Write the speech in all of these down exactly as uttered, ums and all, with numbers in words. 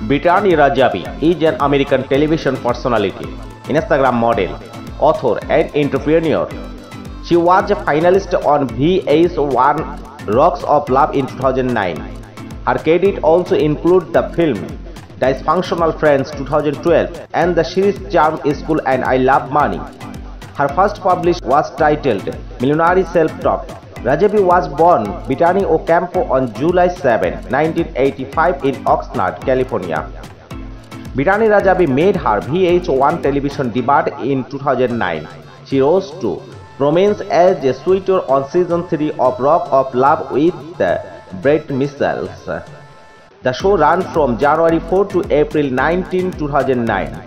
Brittany Rajabi is an American television personality, Instagram model, author, and entrepreneur. She was a finalist on V H one Rocks of Love in two thousand nine. Her credit also include the film Dysfunctional Friends two thousand twelve and the series Charm School and I Love Money. Her first published was titled Millionaire Self-Talk. Rajabi was born Brittany Ocampo on July seventh, nineteen eighty-five in Oxnard, California. Brittany Rajabi made her V H one television debut in two thousand nine. She rose to prominence as a suitor on season three of Rock of Love with Bret Michaels. The show ran from January fourth to April nineteenth, two thousand nine.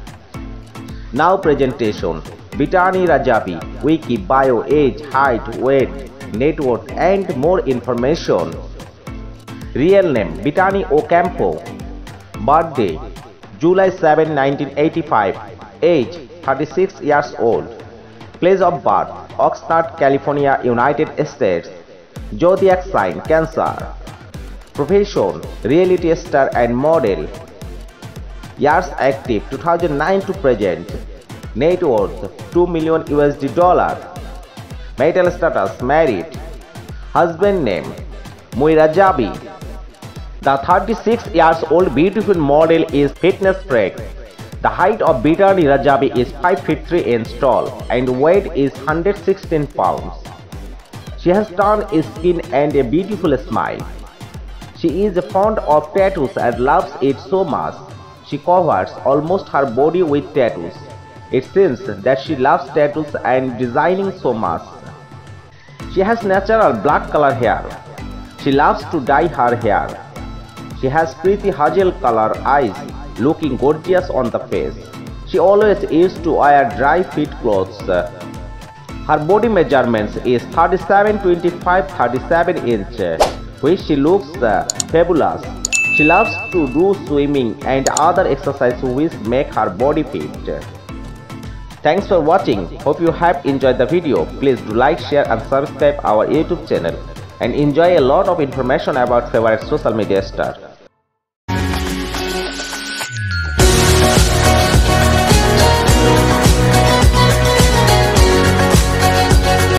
Now presentation. Brittany Rajabi, wiki, bio, age, height, weight, net worth, and more information. Real name Brittany Ocampo. Birthday July seventh, nineteen eighty-five. Age thirty-six years old. Place of birth Oxnard, California, United States. Zodiac sign Cancer. Profession reality star and model. Years active two thousand nine to present. Net worth two million U S D dollar. Marital status married. Husband name Muir Rajabi. The thirty-six years old beautiful model is fitness freak. The height of Brittany Rajabi is five feet three inches tall and weight is one hundred sixteen pounds. She has tanned skin and a beautiful smile. She is fond of tattoos and loves it so much. She covers almost her body with tattoos. It seems that she loves tattoos and designing so much. She has natural black color hair. She loves to dye her hair. She has pretty hazel color eyes, looking gorgeous on the face. She always used to wear dry fit clothes. Her body measurements is thirty-seven twenty-five thirty-seven inch, which she looks fabulous. She loves to do swimming and other exercises which make her body fit. Thanks for watching. Hope you have enjoyed the video. Please do like, share and subscribe our YouTube channel and enjoy a lot of information about favorite social media star.